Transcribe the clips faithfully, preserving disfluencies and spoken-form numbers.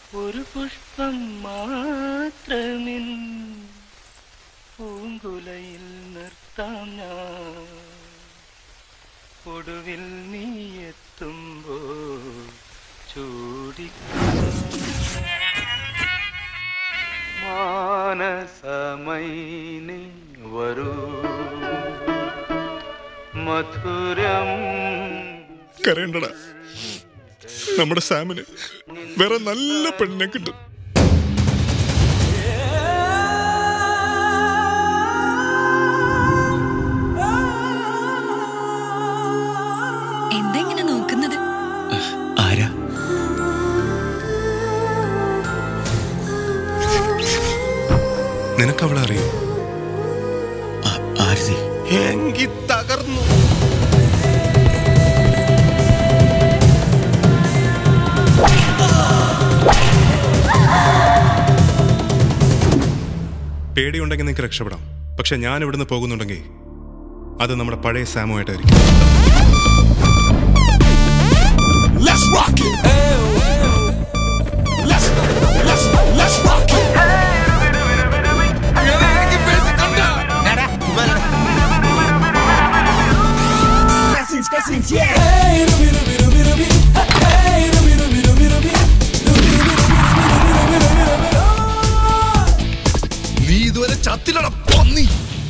ഒരു പുഷ്പം മാത്രമിൻ പൂങ്കുലയിൽ നിർത്താം ഞാൻ ഒടുവിൽ നീ എത്തുമ്പോൾ ചൂടിക്കാം മാനസമൈനി വരൂ മധുരം കരയണ്ടടാ നമ്മുടെ സാമിന് വേറെ നല്ല പെണ്ണിനെ കിട്ടും എന്തെങ്ങനെ നോക്കുന്നത് ആരാ നിനക്കവളെ അറിയോ ആരതി എങ്കി തകർന്നു പേടിയുണ്ടെങ്കിൽ നിങ്ങൾക്ക് രക്ഷപ്പെടാം പക്ഷെ ഞാൻ ഇവിടുന്ന് പോകുന്നുണ്ടെങ്കിൽ അത് നമ്മുടെ പഴയ സാമുമായിട്ടായിരിക്കും Let's rock it. Let's let's let's rock it. Blessings, blessings, yeah. Hey, ruby, ruby, ruby, ruby. Hey, ruby, ruby, ruby, ruby. നീ ഇതുവരെ ചത്തിലട പന്നി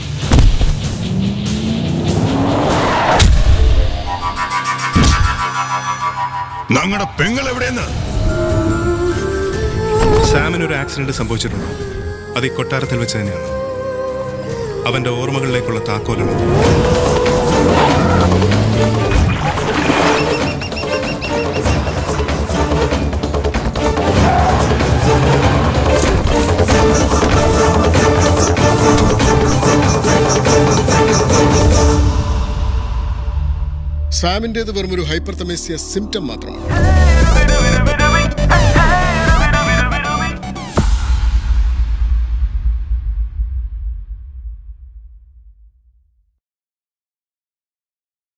ഞങ്ങളുടെ പെങ്ങൾ എവിടെയെന്ന് സാമിനൊരു ആക്സിഡന്റ് സംഭവിച്ചിട്ടുണ്ട് അത് ഈ കൊട്ടാരത്തിൽ വെച്ച് തന്നെയാണ് അവന്റെ ഓർമ്മകളിലേക്കുള്ള താക്കോലാണ് സാമിൻ്റേത് വെറും ഒരു ഹൈപ്പർതമേസിയ സിംറ്റം മാത്രമാണ്.